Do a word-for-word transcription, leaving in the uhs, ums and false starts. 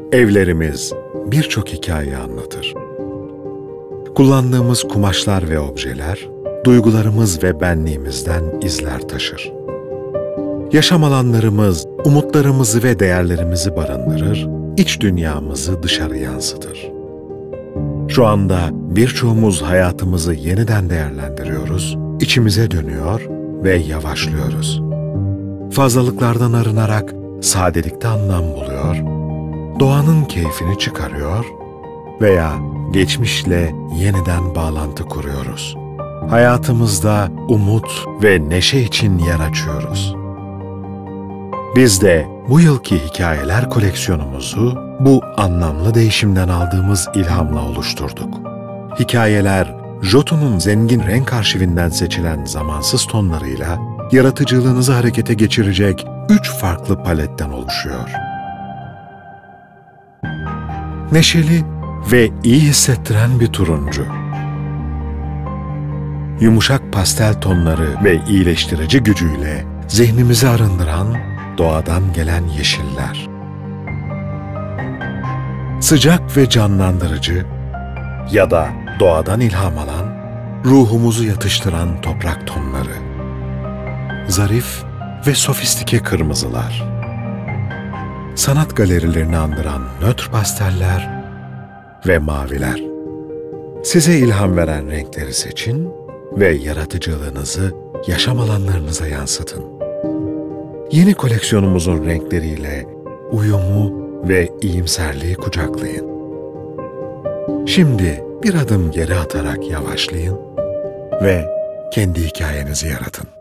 Evlerimiz birçok hikaye anlatır. Kullandığımız kumaşlar ve objeler, duygularımız ve benliğimizden izler taşır. Yaşam alanlarımız, umutlarımızı ve değerlerimizi barındırır, iç dünyamızı dışarı yansıtır. Şu anda birçoğumuz hayatımızı yeniden değerlendiriyoruz, içimize dönüyor ve yavaşlıyoruz. Fazlalıklardan arınarak sadelikte anlam buluyor, doğanın keyfini çıkarıyor veya geçmişle yeniden bağlantı kuruyoruz. Hayatımızda umut ve neşe için yer açıyoruz. Biz de bu yılki hikayeler koleksiyonumuzu bu anlamlı değişimden aldığımız ilhamla oluşturduk. Hikayeler, Jotun'un zengin renk arşivinden seçilen zamansız tonlarıyla yaratıcılığınızı harekete geçirecek üç farklı paletten oluşuyor. Neşeli ve iyi hissettiren bir turuncu. Yumuşak pastel tonları ve iyileştirici gücüyle zihnimizi arındıran doğadan gelen yeşiller. Sıcak ve canlandırıcı ya da doğadan ilham alan, ruhumuzu yatıştıran toprak tonları. Zarif ve sofistike kırmızılar. Sanat galerilerini andıran nötr pasteller ve maviler. Size ilham veren renkleri seçin ve yaratıcılığınızı yaşam alanlarınıza yansıtın. Yeni koleksiyonumuzun renkleriyle uyumu ve iyimserliği kucaklayın. Şimdi bir adım geri atarak yavaşlayın ve kendi hikayenizi yaratın.